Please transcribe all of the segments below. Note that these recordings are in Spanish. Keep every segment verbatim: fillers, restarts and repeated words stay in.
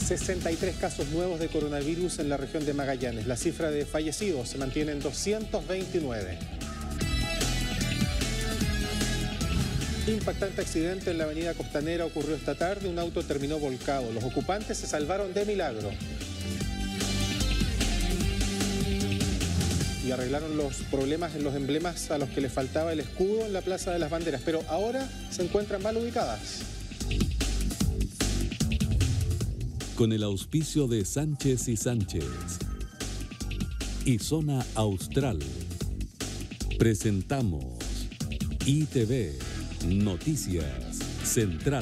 sesenta y tres casos nuevos de coronavirus en la región de Magallanes. La cifra de fallecidos se mantiene en doscientos veintinueve. Impactante accidente en la avenida Costanera ocurrió esta tarde. Un auto terminó volcado. Los ocupantes se salvaron de milagro. Y arreglaron los problemas en los emblemas a los que les faltaba el escudo en la Plaza de las Banderas, pero ahora se encuentran mal ubicadas. Con el auspicio de Sánchez y Sánchez y Zona Austral, presentamos I T V Noticias Central.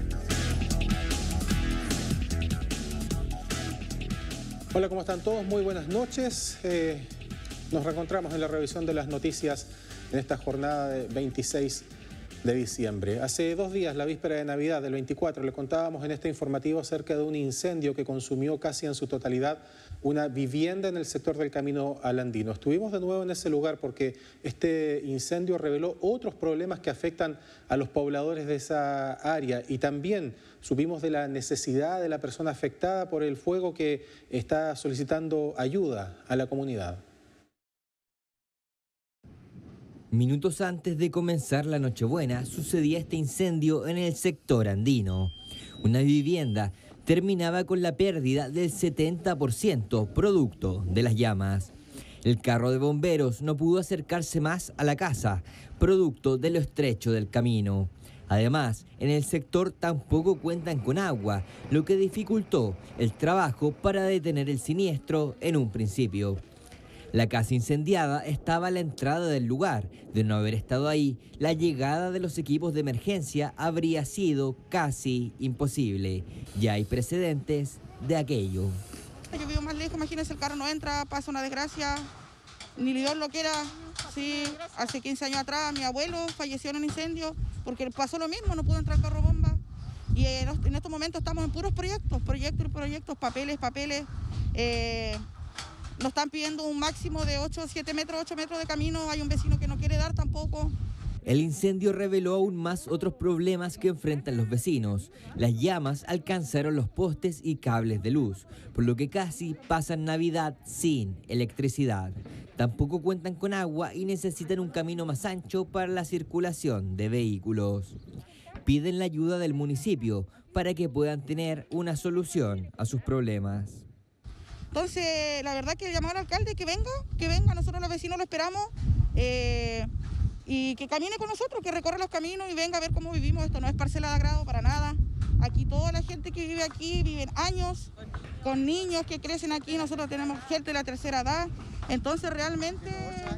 Hola, ¿cómo están todos? Muy buenas noches. Eh, nos reencontramos en la revisión de las noticias en esta jornada de veintiséis de diciembre. Hace dos días, la víspera de Navidad del veinticuatro, le contábamos en este informativo acerca de un incendio que consumió casi en su totalidad una vivienda en el sector del Camino al Andino. Estuvimos de nuevo en ese lugar porque este incendio reveló otros problemas que afectan a los pobladores de esa área y también supimos de la necesidad de la persona afectada por el fuego que está solicitando ayuda a la comunidad. Minutos antes de comenzar la Nochebuena, sucedía este incendio en el sector andino. Una vivienda terminaba con la pérdida del setenta por ciento producto de las llamas. El carro de bomberos no pudo acercarse más a la casa, producto de lo estrecho del camino. Además, en el sector tampoco cuentan con agua, lo que dificultó el trabajo para detener el siniestro en un principio. La casa incendiada estaba a la entrada del lugar. De no haber estado ahí, la llegada de los equipos de emergencia habría sido casi imposible. Ya hay precedentes de aquello. Yo vivo más lejos, imagínense, el carro no entra, pasa una desgracia, ni Dios lo quiera. Sí, hace quince años atrás mi abuelo falleció en un incendio porque pasó lo mismo, no pudo entrar carro bomba. Y en estos momentos estamos en puros proyectos, proyectos y proyectos, papeles, papeles. Eh, Nos están pidiendo un máximo de ocho, siete metros, ocho metros de camino. Hay un vecino que no quiere dar tampoco. El incendio reveló aún más otros problemas que enfrentan los vecinos. Las llamas alcanzaron los postes y cables de luz, por lo que casi pasan Navidad sin electricidad. Tampoco cuentan con agua y necesitan un camino más ancho para la circulación de vehículos. Piden la ayuda del municipio para que puedan tener una solución a sus problemas. Entonces, la verdad que llamar al alcalde que venga, que venga, nosotros los vecinos lo esperamos eh, y que camine con nosotros, que recorra los caminos y venga a ver cómo vivimos. Esto no es parcela de agrado para nada. Aquí toda la gente que vive aquí viven años, con niños que crecen aquí, nosotros tenemos gente de la tercera edad. Entonces, realmente,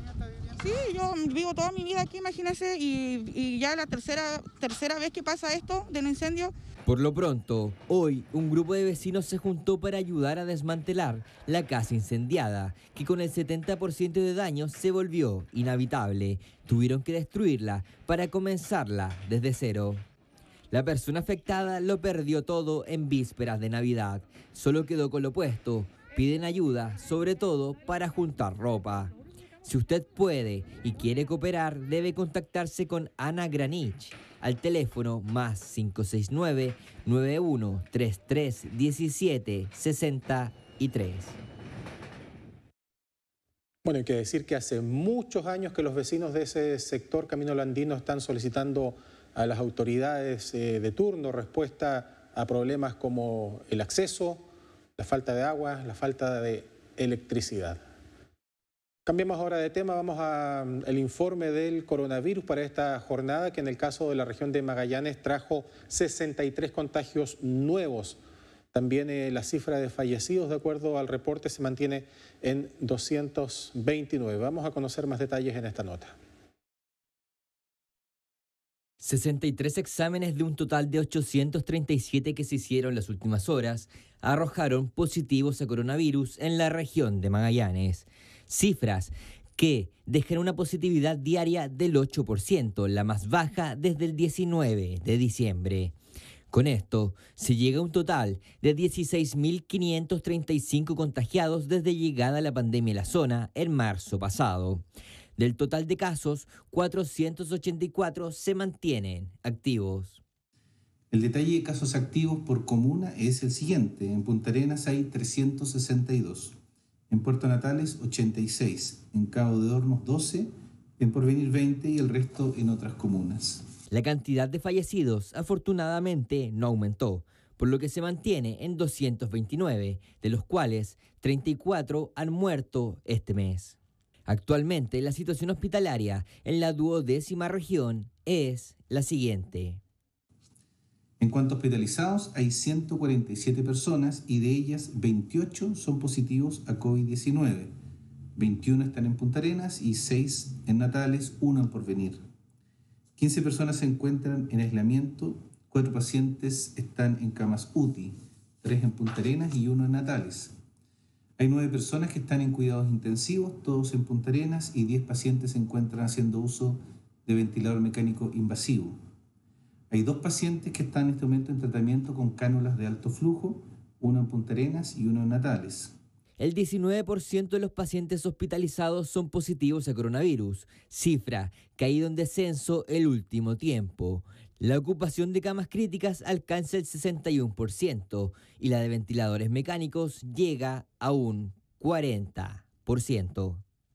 sí, yo vivo toda mi vida aquí, imagínense, y, y ya la tercera, tercera vez que pasa esto de un incendio. Por lo pronto, hoy un grupo de vecinos se juntó para ayudar a desmantelar la casa incendiada, que con el setenta por ciento de daños se volvió inhabitable. Tuvieron que destruirla para comenzarla desde cero. La persona afectada lo perdió todo en vísperas de Navidad. Solo quedó con lo puesto. Piden ayuda, sobre todo para juntar ropa. Si usted puede y quiere cooperar, debe contactarse con Ana Granich al teléfono más cinco seis nueve, nueve uno tres tres, uno siete seis tres. Bueno, hay que decir que hace muchos años que los vecinos de ese sector Camino al Andino están solicitando a las autoridades eh, de turno respuesta a problemas como el acceso, la falta de agua, la falta de electricidad. Cambiamos ahora de tema, vamos al informe del coronavirus para esta jornada que en el caso de la región de Magallanes trajo sesenta y tres contagios nuevos. También eh, la cifra de fallecidos, de acuerdo al reporte, se mantiene en doscientos veintinueve. Vamos a conocer más detalles en esta nota. sesenta y tres exámenes de un total de ochocientos treinta y siete que se hicieron las últimas horas arrojaron positivos a coronavirus en la región de Magallanes. Cifras que dejan una positividad diaria del ocho por ciento, la más baja desde el diecinueve de diciembre. Con esto, se llega a un total de dieciséis mil quinientos treinta y cinco contagiados desde llegada a la pandemia en la zona en marzo pasado. Del total de casos, cuatrocientos ochenta y cuatro se mantienen activos. El detalle de casos activos por comuna es el siguiente. En Punta Arenas hay trescientos sesenta y dos, en Puerto Natales ochenta y seis, en Cabo de Hornos doce, en Porvenir veinte y el resto en otras comunas. La cantidad de fallecidos afortunadamente no aumentó, por lo que se mantiene en doscientos veintinueve, de los cuales treinta y cuatro han muerto este mes. Actualmente la situación hospitalaria en la duodécima región es la siguiente. En cuanto a hospitalizados, hay ciento cuarenta y siete personas y de ellas veintiocho son positivos a COVID diecinueve. veintiuno están en Punta Arenas y seis en Natales, uno en Porvenir. quince personas se encuentran en aislamiento, cuatro pacientes están en camas U T I, tres en Punta Arenas y uno en Natales. Hay nueve personas que están en cuidados intensivos, todos en Punta Arenas, y diez pacientes se encuentran haciendo uso de ventilador mecánico invasivo. Hay dos pacientes que están en este momento en tratamiento con cánulas de alto flujo, uno en Punta Arenas y uno en Natales. El diecinueve por ciento de los pacientes hospitalizados son positivos a coronavirus, cifra que ha ido en descenso el último tiempo. La ocupación de camas críticas alcanza el sesenta y uno por ciento y la de ventiladores mecánicos llega a un cuarenta por ciento.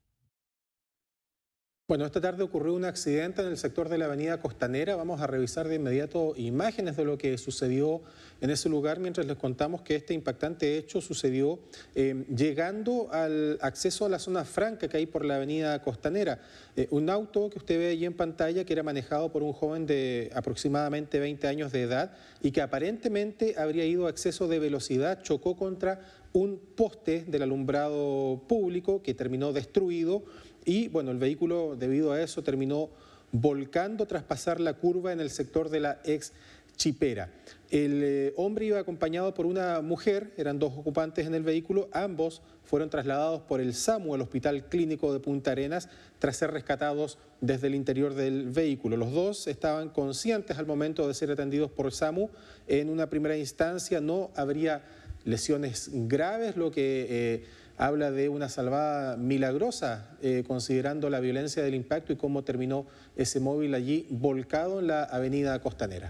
Bueno, esta tarde ocurrió un accidente en el sector de la avenida Costanera. Vamos a revisar de inmediato imágenes de lo que sucedió en ese lugar mientras les contamos que este impactante hecho sucedió eh, llegando al acceso a la zona franca que hay por la avenida Costanera. Eh, un auto que usted ve allí en pantalla que era manejado por un joven de aproximadamente veinte años de edad y que aparentemente habría ido a exceso de velocidad, chocó contra un poste del alumbrado público que terminó destruido. Y bueno, el vehículo debido a eso terminó volcando tras pasar la curva en el sector de la ex Chipera. El eh, hombre iba acompañado por una mujer, eran dos ocupantes en el vehículo, ambos fueron trasladados por el SAMU al Hospital Clínico de Punta Arenas tras ser rescatados desde el interior del vehículo. Los dos estaban conscientes al momento de ser atendidos por el SAMU. En una primera instancia no habría lesiones graves, lo que eh, habla de una salvada milagrosa, eh, considerando la violencia del impacto y cómo terminó ese móvil allí volcado en la avenida Costanera.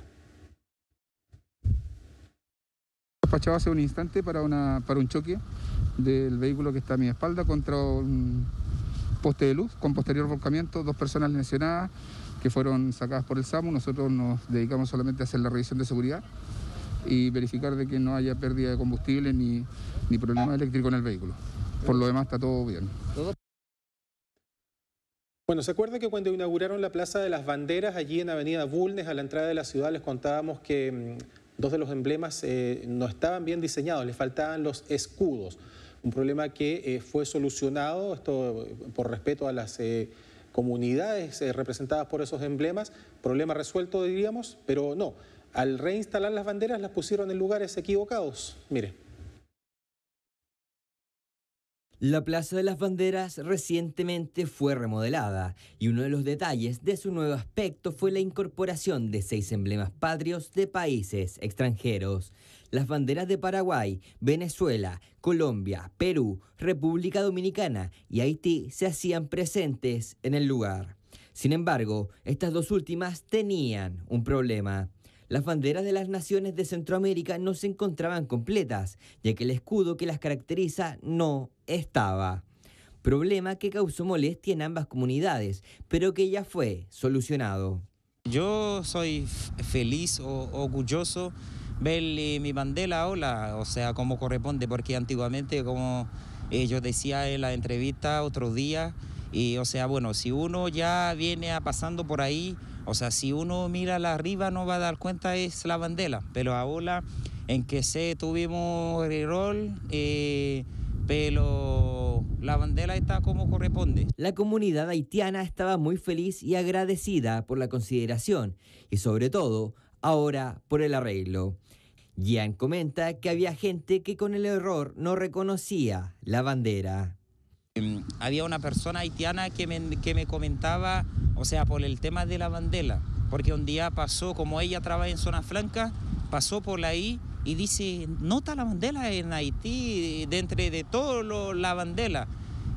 Despachado hace un instante para, una, para un choque del vehículo que está a mi espalda contra un poste de luz con posterior volcamiento, dos personas lesionadas que fueron sacadas por el SAMU. Nosotros nos dedicamos solamente a hacer la revisión de seguridad y verificar de que no haya pérdida de combustible ni, ni problema eléctrico en el vehículo. Por lo demás está todo bien. Bueno, ¿se acuerda que cuando inauguraron la Plaza de las Banderas allí en Avenida Bulnes, a la entrada de la ciudad, les contábamos que mmm, dos de los emblemas eh, no estaban bien diseñados, les faltaban los escudos? Un problema que eh, fue solucionado, esto por respeto a las eh, comunidades eh, representadas por esos emblemas, problema resuelto diríamos, pero no. Al reinstalar las banderas las pusieron en lugares equivocados. Mire. La Plaza de las Banderas recientemente fue remodelada y uno de los detalles de su nuevo aspecto fue la incorporación de seis emblemas patrios de países extranjeros. Las banderas de Paraguay, Venezuela, Colombia, Perú, República Dominicana y Haití se hacían presentes en el lugar. Sin embargo, estas dos últimas tenían un problema. Las banderas de las naciones de Centroamérica no se encontraban completas, ya que el escudo que las caracteriza no estaba. Problema que causó molestia en ambas comunidades, pero que ya fue solucionado. Yo soy feliz o orgulloso ver mi bandera ahora, o sea, como corresponde, porque antiguamente, como yo decía en la entrevista otro día, y o sea, bueno, si uno ya viene a pasando por ahí, o sea, si uno mira la arriba no va a dar cuenta es la bandera, pero ahora en que se tuvimos error, eh, pero la bandera está como corresponde. La comunidad haitiana estaba muy feliz y agradecida por la consideración y sobre todo ahora por el arreglo. Gian comenta que había gente que con el error no reconocía la bandera. Había una persona haitiana que me, que me comentaba, o sea, por el tema de la bandera, porque un día pasó, como ella trabaja en zona franca, pasó por ahí y dice, nota la bandera en Haití, dentro de todo lo, la bandera.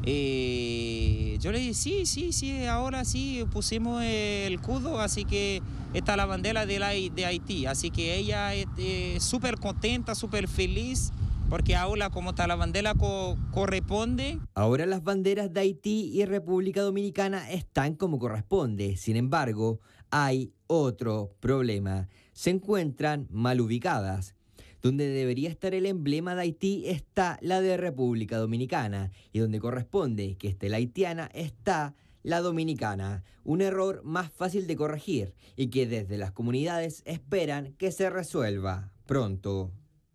Eh, yo le dije, sí, sí, sí, ahora sí pusimos el cudo, así que está la bandera de, la, de Haití. Así que ella es eh, súper contenta, súper feliz, porque ahora como está la bandera co corresponde. Ahora las banderas de Haití y República Dominicana están como corresponde. Sin embargo, hay otro problema. Se encuentran mal ubicadas. Donde debería estar el emblema de Haití está la de República Dominicana, y donde corresponde que esté la haitiana está la dominicana. Un error más fácil de corregir y que desde las comunidades esperan que se resuelva pronto.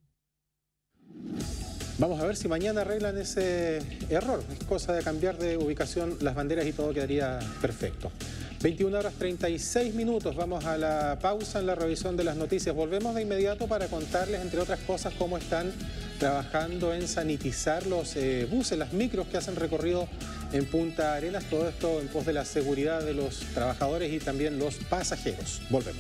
Vamos a ver si mañana arreglan ese error. Es cosa de cambiar de ubicación las banderas y todo quedaría perfecto. veintiuna horas treinta y seis minutos, vamos a la pausa en la revisión de las noticias. Volvemos de inmediato para contarles, entre otras cosas, cómo están trabajando en sanitizar los eh, buses, las micros que hacen recorrido en Punta Arenas. Todo esto en pos de la seguridad de los trabajadores y también los pasajeros. Volvemos.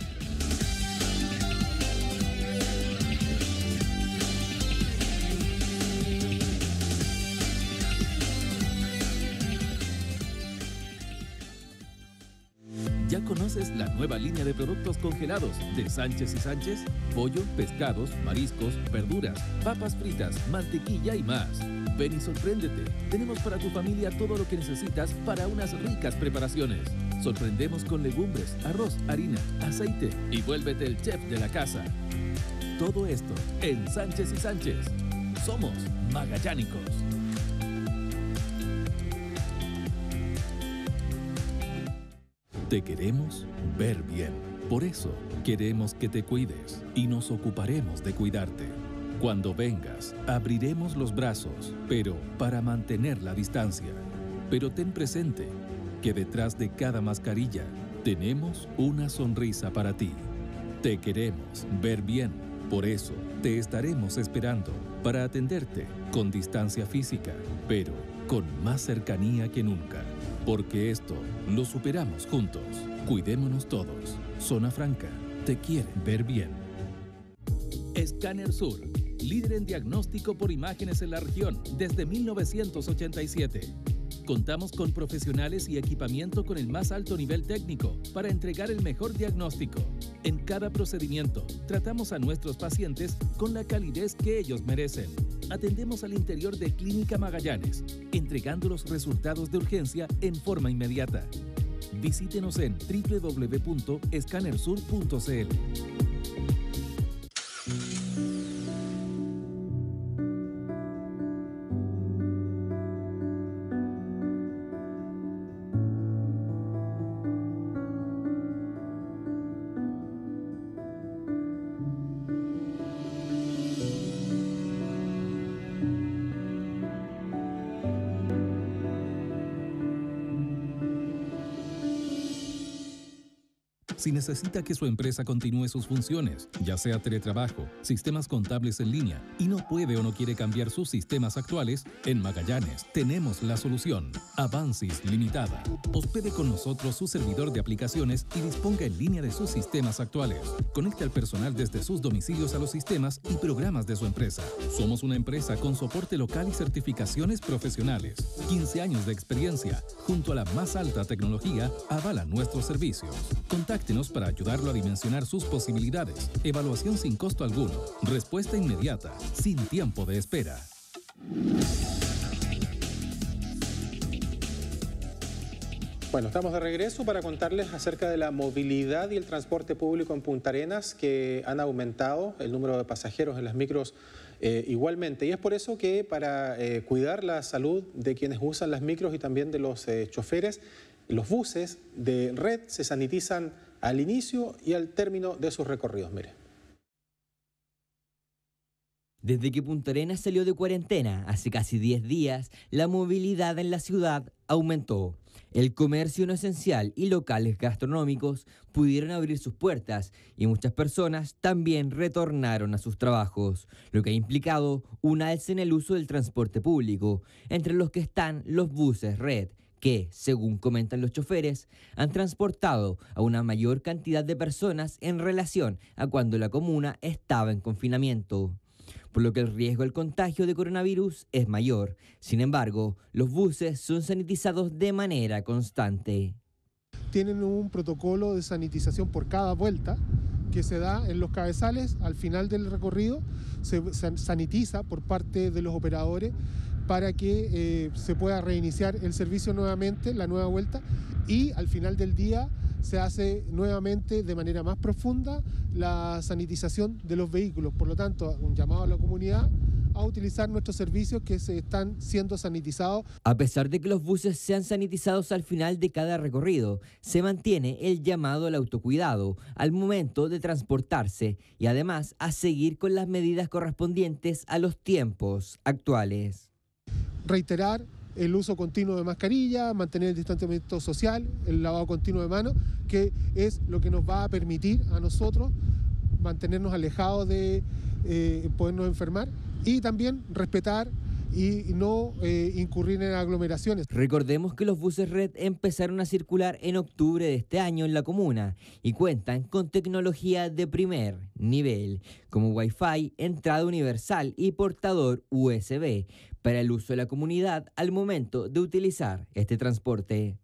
¿Ya conoces la nueva línea de productos congelados de Sánchez y Sánchez? Pollo, pescados, mariscos, verduras, papas fritas, mantequilla y más. Ven y sorpréndete. Tenemos para tu familia todo lo que necesitas para unas ricas preparaciones. Sorprendemos con legumbres, arroz, harina, aceite y vuélvete el chef de la casa. Todo esto en Sánchez y Sánchez. Somos magallánicos. Te queremos ver bien. Por eso queremos que te cuides y nos ocuparemos de cuidarte. Cuando vengas, abriremos los brazos, pero para mantener la distancia. Pero ten presente que detrás de cada mascarilla tenemos una sonrisa para ti. Te queremos ver bien. Por eso te estaremos esperando para atenderte con distancia física, pero con más cercanía que nunca. Porque esto lo superamos juntos. Cuidémonos todos. Zona Franca te quiere ver bien. Escáner Sur, líder en diagnóstico por imágenes en la región desde mil novecientos ochenta y siete. Contamos con profesionales y equipamiento con el más alto nivel técnico para entregar el mejor diagnóstico. En cada procedimiento, tratamos a nuestros pacientes con la calidez que ellos merecen. Atendemos al interior de Clínica Magallanes, entregando los resultados de urgencia en forma inmediata. Visítenos en doble u doble u doble u punto escáner sur punto c l. Si necesita que su empresa continúe sus funciones, ya sea teletrabajo, sistemas contables en línea, y no puede o no quiere cambiar sus sistemas actuales, en Magallanes tenemos la solución. Avancis Limitada. Hospede con nosotros su servidor de aplicaciones y disponga en línea de sus sistemas actuales. Conecte al personal desde sus domicilios a los sistemas y programas de su empresa. Somos una empresa con soporte local y certificaciones profesionales. quince años de experiencia, junto a la más alta tecnología, avalan nuestros servicios. Contáctenos para ayudarlo a dimensionar sus posibilidades. Evaluación sin costo alguno. Respuesta inmediata, sin tiempo de espera. Bueno, estamos de regreso para contarles acerca de la movilidad y el transporte público en Punta Arenas, que han aumentado el número de pasajeros en las micros eh, igualmente. Y es por eso que para eh, cuidar la salud de quienes usan las micros y también de los eh, choferes, los buses de red se sanitizan al inicio y al término de sus recorridos. Mire. Desde que Punta Arenas salió de cuarentena hace casi diez días, la movilidad en la ciudad aumentó. El comercio no esencial y locales gastronómicos pudieron abrir sus puertas y muchas personas también retornaron a sus trabajos, lo que ha implicado un alza en el uso del transporte público, entre los que están los buses red, que, según comentan los choferes, han transportado a una mayor cantidad de personas en relación a cuando la comuna estaba en confinamiento. por lo que el riesgo al contagio de coronavirus es mayor. Sin embargo, los buses son sanitizados de manera constante. Tienen un protocolo de sanitización por cada vuelta que se da en los cabezales. Al final del recorrido se sanitiza por parte de los operadores para que eh, se pueda reiniciar el servicio nuevamente, la nueva vuelta, y al final del día se hace nuevamente de manera más profunda la sanitización de los vehículos. Por lo tanto, un llamado a la comunidad a utilizar nuestros servicios que se están siendo sanitizados. A pesar de que los buses sean sanitizados al final de cada recorrido, se mantiene el llamado al autocuidado al momento de transportarse y además a seguir con las medidas correspondientes a los tiempos actuales. Reiterar el uso continuo de mascarilla, mantener el distanciamiento social, el lavado continuo de manos, que es lo que nos va a permitir a nosotros mantenernos alejados de eh, podernos enfermar, y también respetar y no eh, incurrir en aglomeraciones. Recordemos que los buses Red empezaron a circular en octubre de este año en la comuna y cuentan con tecnología de primer nivel, como Wi-Fi, entrada universal y portador U S B, para el uso de la comunidad al momento de utilizar este transporte.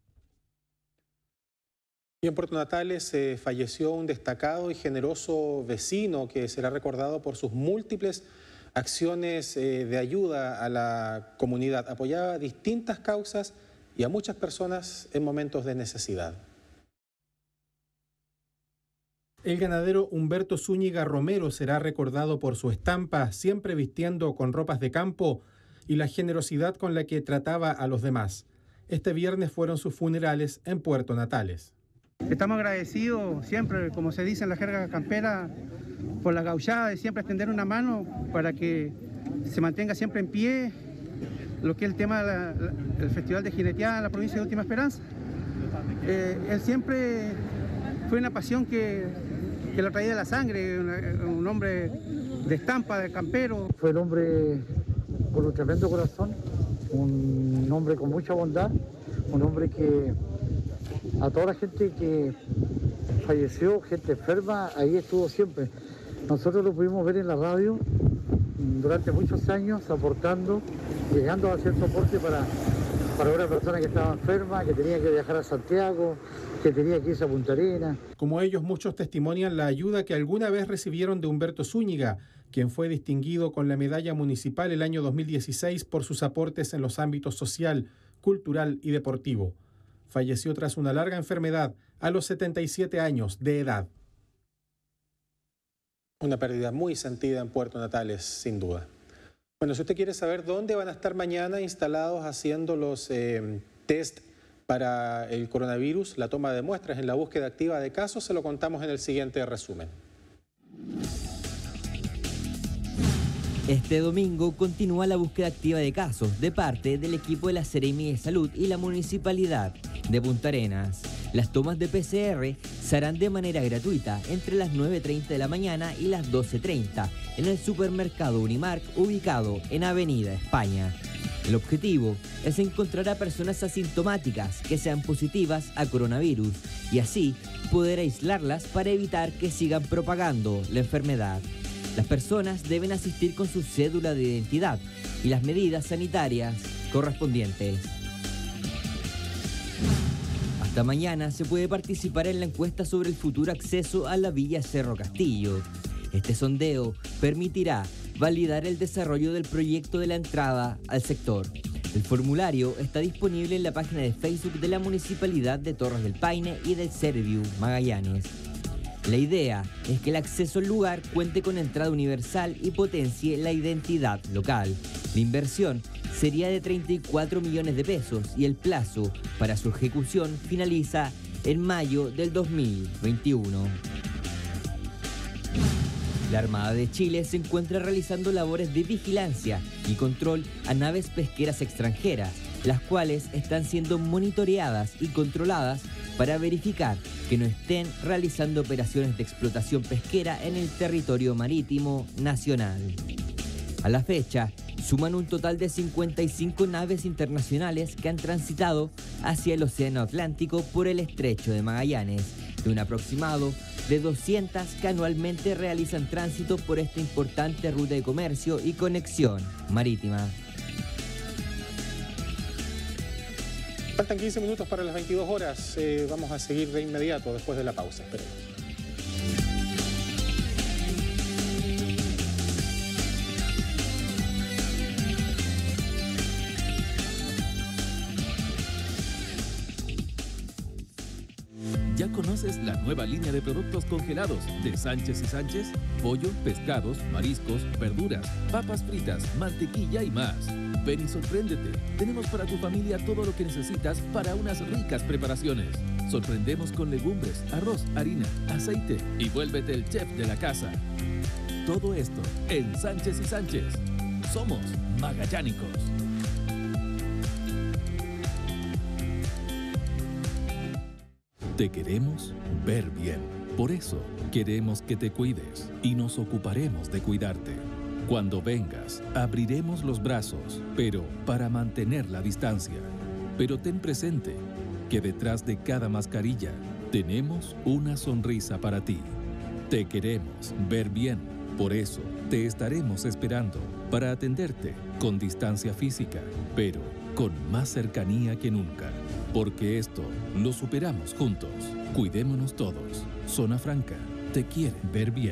Y en Puerto Natales eh, falleció un destacado y generoso vecino que será recordado por sus múltiples acciones eh, de ayuda a la comunidad. Apoyaba distintas causas y a muchas personas en momentos de necesidad. El ganadero Humberto Zúñiga Romero será recordado por su estampa, siempre vistiendo con ropas de campo, y la generosidad con la que trataba a los demás. Este viernes fueron sus funerales en Puerto Natales. Estamos agradecidos siempre, como se dice en la jerga campera, por la gauchada de siempre extender una mano para que se mantenga siempre en pie lo que es el tema del Festival de Jineteada en la provincia de Última Esperanza. Eh, él siempre fue una pasión que, que lo traía de la sangre, una, un hombre de estampa, de campero. Fue el hombre con un tremendo corazón, un hombre con mucha bondad, un hombre que a toda la gente que falleció, gente enferma, ahí estuvo siempre. Nosotros lo pudimos ver en la radio durante muchos años, aportando, llegando a hacer soporte para, para una persona que estaba enferma, que tenía que viajar a Santiago, que tenía que irse a Punta Arenas. Como ellos, muchos testimonian la ayuda que alguna vez recibieron de Humberto Zúñiga, quien fue distinguido con la medalla municipal el año dos mil dieciséis por sus aportes en los ámbitos social, cultural y deportivo. Falleció tras una larga enfermedad a los setenta y siete años de edad. Una pérdida muy sentida en Puerto Natales, sin duda. Bueno, si usted quiere saber dónde van a estar mañana instalados haciendo los eh, test para el coronavirus, la toma de muestras en la búsqueda activa de casos, se lo contamos en el siguiente resumen. Este domingo continúa la búsqueda activa de casos de parte del equipo de la Seremi de Salud y la Municipalidad de Punta Arenas. Las tomas de P C R se harán de manera gratuita entre las nueve treinta de la mañana y las doce treinta en el supermercado Unimark ubicado en Avenida España. El objetivo es encontrar a personas asintomáticas que sean positivas a coronavirus y así poder aislarlas para evitar que sigan propagando la enfermedad. Las personas deben asistir con su cédula de identidad y las medidas sanitarias correspondientes. Hasta mañana se puede participar en la encuesta sobre el futuro acceso a la Villa Cerro Castillo. Este sondeo permitirá validar el desarrollo del proyecto de la entrada al sector. El formulario está disponible en la página de Facebook de la Municipalidad de Torres del Paine y del Serviu Magallanes. La idea es que el acceso al lugar cuente con entrada universal y potencie la identidad local. La inversión sería de treinta y cuatro millones de pesos y el plazo para su ejecución finaliza en mayo del dos mil veintiuno. La Armada de Chile se encuentra realizando labores de vigilancia y control a naves pesqueras extranjeras, las cuales están siendo monitoreadas y controladas para verificar que no estén realizando operaciones de explotación pesquera en el territorio marítimo nacional. A la fecha, suman un total de cincuenta y cinco naves internacionales que han transitado hacia el Océano Atlántico por el Estrecho de Magallanes, de un aproximado de doscientas que anualmente realizan tránsito por esta importante ruta de comercio y conexión marítima. Faltan quince minutos para las veintidós horas. Eh, vamos a seguir de inmediato después de la pausa. Esperemos. ¿Ya conoces la nueva línea de productos congelados de Sánchez y Sánchez? Pollo, pescados, mariscos, verduras, papas fritas, mantequilla y más. Ven y sorpréndete. Tenemos para tu familia todo lo que necesitas para unas ricas preparaciones. Sorprendemos con legumbres, arroz, harina, aceite y vuélvete el chef de la casa. Todo esto en Sánchez y Sánchez. Somos magallánicos. Te queremos ver bien. Por eso queremos que te cuides y nos ocuparemos de cuidarte. Cuando vengas, abriremos los brazos, pero para mantener la distancia. Pero ten presente que detrás de cada mascarilla tenemos una sonrisa para ti. Te queremos ver bien. Por eso te estaremos esperando para atenderte con distancia física, pero con más cercanía que nunca. Porque esto lo superamos juntos. Cuidémonos todos. Zona Franca te quiere ver bien.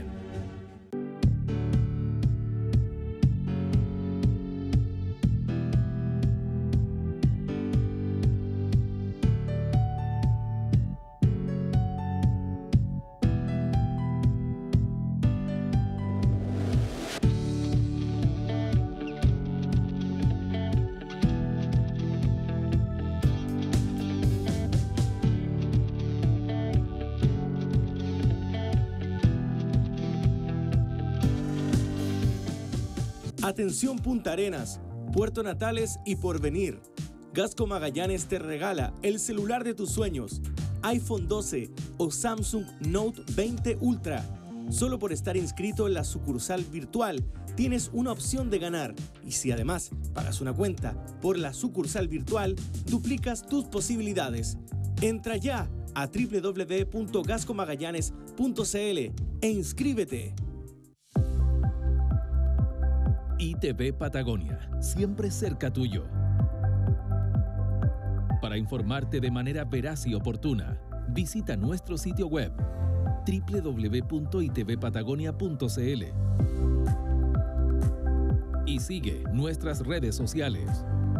Atención Punta Arenas, Puerto Natales y Porvenir. Gasco Magallanes te regala el celular de tus sueños, iPhone doce o Samsung Note veinte Ultra. Solo por estar inscrito en la sucursal virtual tienes una opción de ganar y si además pagas una cuenta por la sucursal virtual, duplicas tus posibilidades. Entra ya a doble u doble u doble u punto gasco magallanes punto c l e inscríbete. I T V Patagonia, siempre cerca tuyo. Para informarte de manera veraz y oportuna, visita nuestro sitio web doble u doble u doble u punto i t v patagonia punto c l y sigue nuestras redes sociales.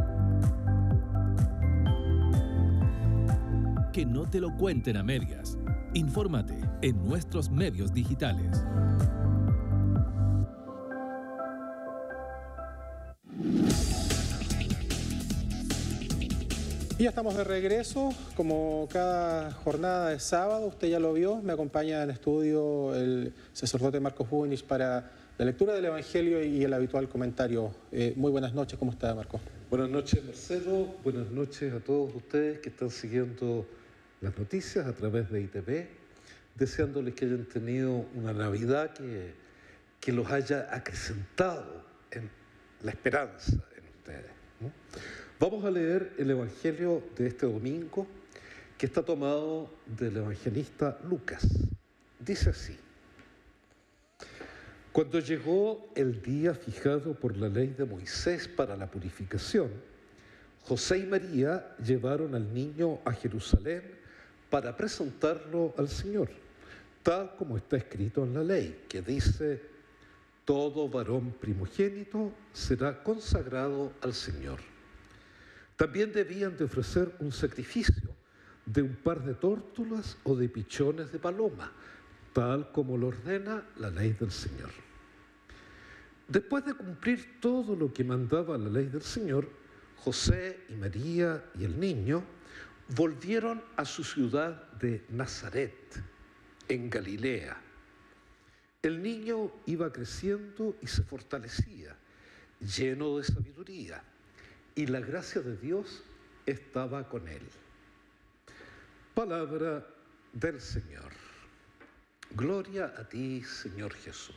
Que no te lo cuenten a medias. Infórmate en nuestros medios digitales. Y ya estamos de regreso, como cada jornada de sábado, usted ya lo vio, me acompaña en estudio el sacerdote Marcos Bubenich para la lectura del Evangelio y el habitual comentario. Eh, muy buenas noches, ¿cómo está, Marcos? Buenas noches, Marcelo, buenas noches a todos ustedes que están siguiendo las noticias a través de I T V, deseándoles que hayan tenido una Navidad que, que los haya acrecentado en la esperanza en ustedes, ¿no? Vamos a leer el Evangelio de este domingo, que está tomado del evangelista Lucas. Dice así: Cuando llegó el día fijado por la ley de Moisés para la purificación, José y María llevaron al niño a Jerusalén para presentarlo al Señor, tal como está escrito en la ley, que dice: todo varón primogénito será consagrado al Señor. También debían de ofrecer un sacrificio de un par de tórtolas o de pichones de paloma, tal como lo ordena la ley del Señor. Después de cumplir todo lo que mandaba la ley del Señor, José y María y el niño volvieron a su ciudad de Nazaret, en Galilea. El niño iba creciendo y se fortalecía, lleno de sabiduría, y la gracia de Dios estaba con él. Palabra del Señor. Gloria a ti, Señor Jesús.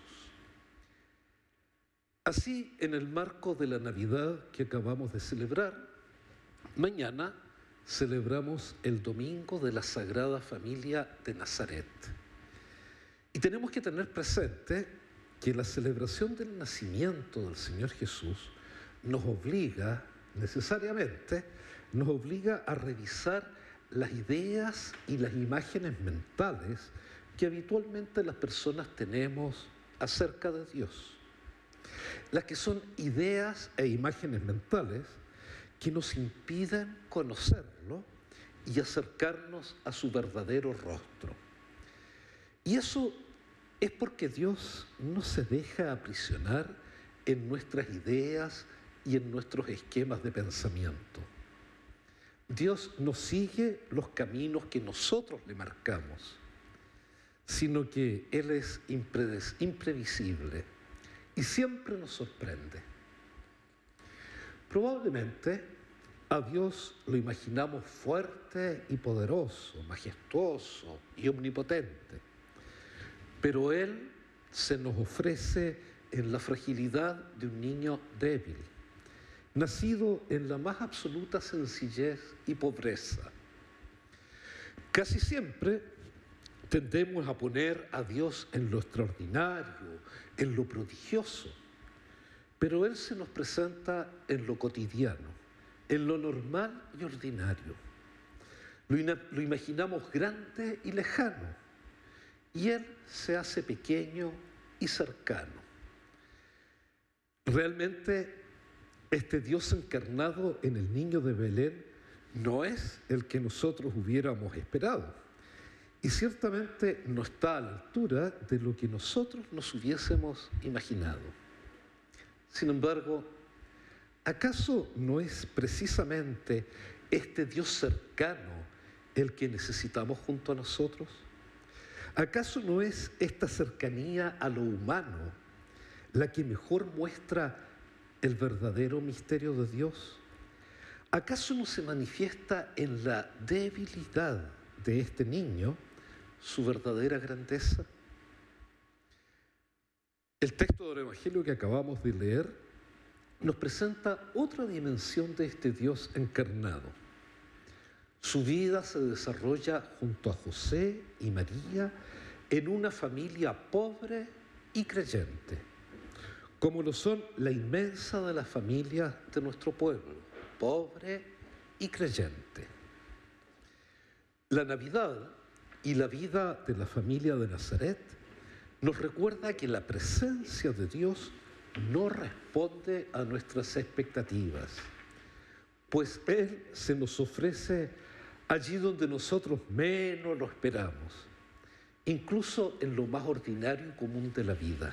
Así, en el marco de la Navidad que acabamos de celebrar, mañana celebramos el Domingo de la Sagrada Familia de Nazaret. tenemos que tener presente que la celebración del nacimiento del Señor Jesús nos obliga, necesariamente, nos obliga a revisar las ideas y las imágenes mentales que habitualmente las personas tenemos acerca de Dios. Las que son ideas e imágenes mentales que nos impiden conocerlo y acercarnos a su verdadero rostro. Y eso es porque Dios no se deja aprisionar en nuestras ideas y en nuestros esquemas de pensamiento. Dios no sigue los caminos que nosotros le marcamos, sino que Él es imprevisible y siempre nos sorprende. Probablemente a Dios lo imaginamos fuerte y poderoso, majestuoso y omnipotente, pero Él se nos ofrece en la fragilidad de un niño débil, nacido en la más absoluta sencillez y pobreza. Casi siempre tendemos a poner a Dios en lo extraordinario, en lo prodigioso, pero Él se nos presenta en lo cotidiano, en lo normal y ordinario. Lo, lo imaginamos grande y lejano, y Él se hace pequeño y cercano. Realmente, este Dios encarnado en el niño de Belén no es el que nosotros hubiéramos esperado. Y ciertamente no está a la altura de lo que nosotros nos hubiésemos imaginado. Sin embargo, ¿acaso no es precisamente este Dios cercano el que necesitamos junto a nosotros? ¿Acaso no es esta cercanía a lo humano la que mejor muestra el verdadero misterio de Dios? ¿Acaso no se manifiesta en la debilidad de este niño su verdadera grandeza? El texto del Evangelio que acabamos de leer nos presenta otra dimensión de este Dios encarnado. Su vida se desarrolla junto a José y María en una familia pobre y creyente, como lo son la inmensa de las familias de nuestro pueblo, pobre y creyente. La Navidad y la vida de la familia de Nazaret nos recuerda que la presencia de Dios no responde a nuestras expectativas, pues Él se nos ofrece allí donde nosotros menos lo esperamos, incluso en lo más ordinario y común de la vida.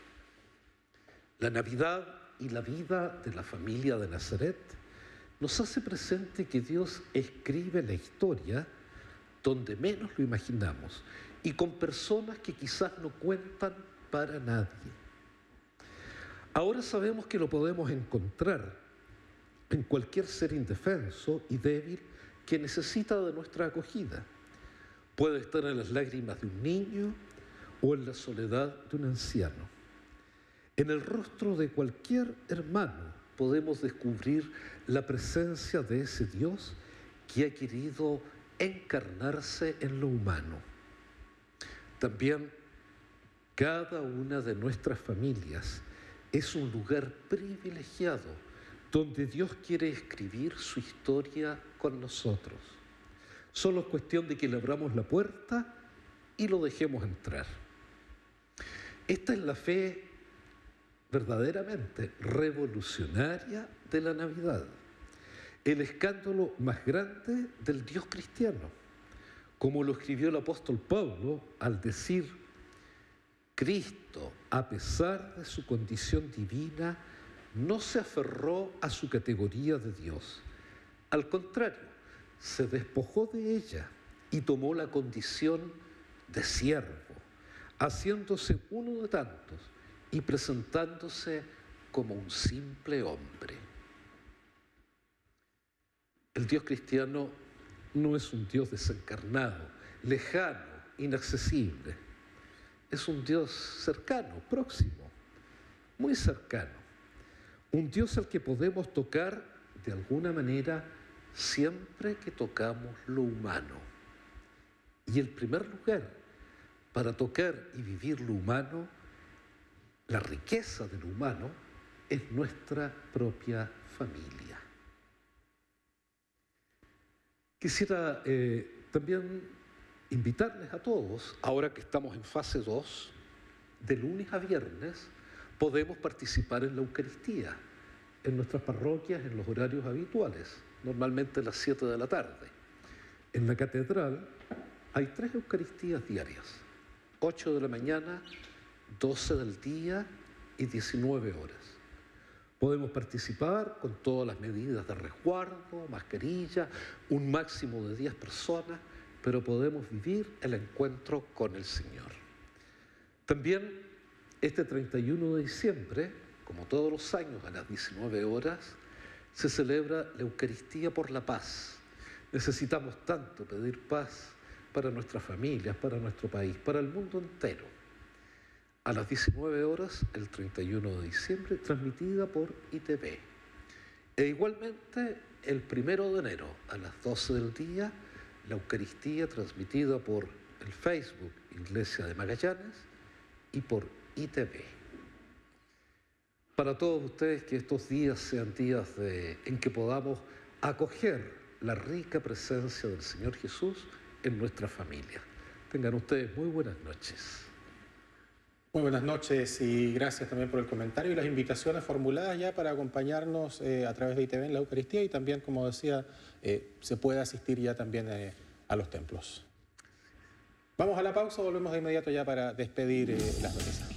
La Navidad y la vida de la familia de Nazaret nos hace presente que Dios escribe la historia donde menos lo imaginamos y con personas que quizás no cuentan para nadie. Ahora sabemos que lo podemos encontrar en cualquier ser indefenso y débil que necesita de nuestra acogida. Puede estar en las lágrimas de un niño o en la soledad de un anciano. En el rostro de cualquier hermano podemos descubrir la presencia de ese Dios que ha querido encarnarse en lo humano. También cada una de nuestras familias es un lugar privilegiado donde Dios quiere escribir su historia con nosotros. Solo es cuestión de que le abramos la puerta y lo dejemos entrar. Esta es la fe verdaderamente revolucionaria de la Navidad, el escándalo más grande del Dios cristiano, como lo escribió el apóstol Pablo al decir: Cristo, a pesar de su condición divina, no se aferró a su categoría de Dios. Al contrario, se despojó de ella y tomó la condición de siervo, haciéndose uno de tantos y presentándose como un simple hombre. El Dios cristiano no es un Dios desencarnado, lejano, inaccesible. Es un Dios cercano, próximo, muy cercano. Un Dios al que podemos tocar de alguna manera siempre que tocamos lo humano. Y el primer lugar para tocar y vivir lo humano, la riqueza de lo humano, es nuestra propia familia. Quisiera eh, también invitarles a todos, ahora que estamos en fase dos, de lunes a viernes, podemos participar en la Eucaristía, en nuestras parroquias, en los horarios habituales, normalmente a las siete de la tarde. En la catedral hay tres Eucaristías diarias, ocho de la mañana, doce del día y diecinueve horas. Podemos participar con todas las medidas de resguardo, mascarilla, un máximo de diez personas, pero podemos vivir el encuentro con el Señor. También este treinta y uno de diciembre, como todos los años a las diecinueve horas, se celebra la Eucaristía por la paz. Necesitamos tanto pedir paz para nuestras familias, para nuestro país, para el mundo entero. A las diecinueve horas, el treinta y uno de diciembre, transmitida por I T V. E igualmente, el primero de enero, a las doce del día, la Eucaristía transmitida por el Facebook Iglesia de Magallanes y por I T V. Para todos ustedes, que estos días sean días de, en que podamos acoger la rica presencia del Señor Jesús en nuestra familia. Tengan ustedes muy buenas noches. Muy buenas noches y gracias también por el comentario y las invitaciones formuladas ya para acompañarnos eh, a través de I T V en la Eucaristía, y también, como decía, eh, se puede asistir ya también eh, a los templos. Vamos a la pausa, volvemos de inmediato ya para despedir eh, las noticias.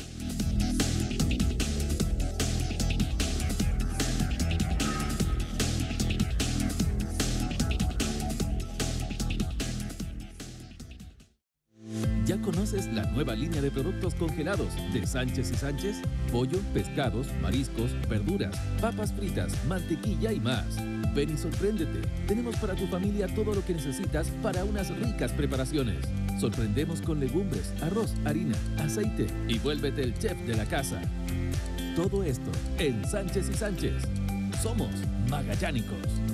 ¿Ya conoces la nueva línea de productos congelados de Sánchez y Sánchez? Pollo, pescados, mariscos, verduras, papas fritas, mantequilla y más. Ven y sorpréndete. Tenemos para tu familia todo lo que necesitas para unas ricas preparaciones. Sorprendemos con legumbres, arroz, harina, aceite y vuélvete el chef de la casa. Todo esto en Sánchez y Sánchez. Somos magallánicos.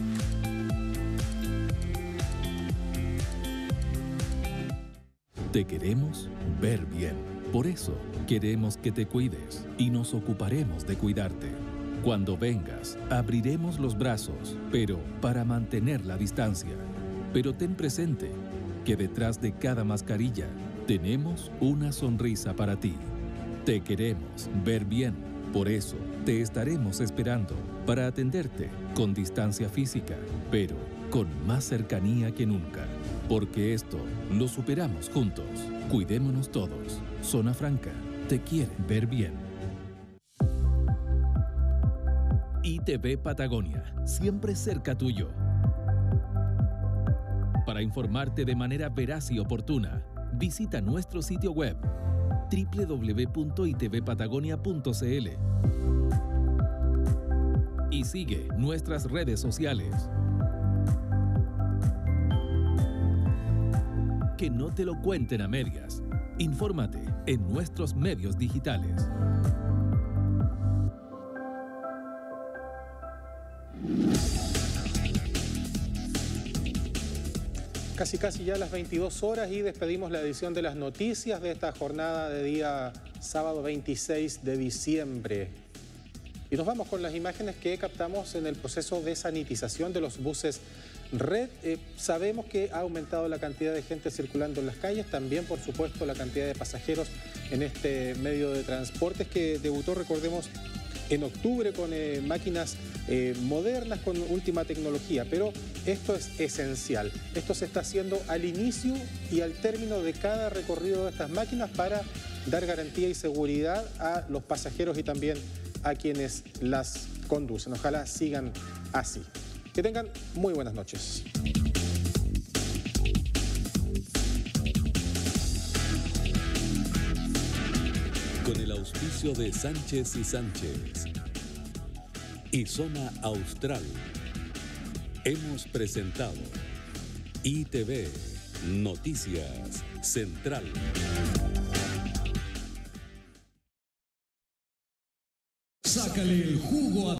Te queremos ver bien. Por eso, queremos que te cuides y nos ocuparemos de cuidarte. Cuando vengas, abriremos los brazos, pero para mantener la distancia. Pero ten presente que detrás de cada mascarilla tenemos una sonrisa para ti. Te queremos ver bien. Por eso, te estaremos esperando para atenderte con distancia física, pero con más cercanía que nunca. Porque esto lo superamos juntos. Cuidémonos todos. Zona Franca te quiere ver bien. I T V Patagonia, siempre cerca tuyo. Para informarte de manera veraz y oportuna, visita nuestro sitio web doble u doble u doble u punto i t v patagonia punto c l y sigue nuestras redes sociales. Que no te lo cuenten a medias. Infórmate en nuestros medios digitales. Casi casi ya las veintidós horas y despedimos la edición de las noticias de esta jornada de día sábado veintiséis de diciembre. Y nos vamos con las imágenes que captamos en el proceso de sanitización de los buses Red. Eh, sabemos que ha aumentado la cantidad de gente circulando en las calles, también por supuesto la cantidad de pasajeros en este medio de transportes que debutó, recordemos, en octubre con eh, máquinas eh, modernas, con última tecnología, pero esto es esencial. Esto se está haciendo al inicio y al término de cada recorrido de estas máquinas para dar garantía y seguridad a los pasajeros y también a quienes las conducen. Ojalá sigan así. Que tengan muy buenas noches. Con el auspicio de Sánchez y Sánchez y Zona Austral, hemos presentado I T V Noticias Central. Sácale el jugo a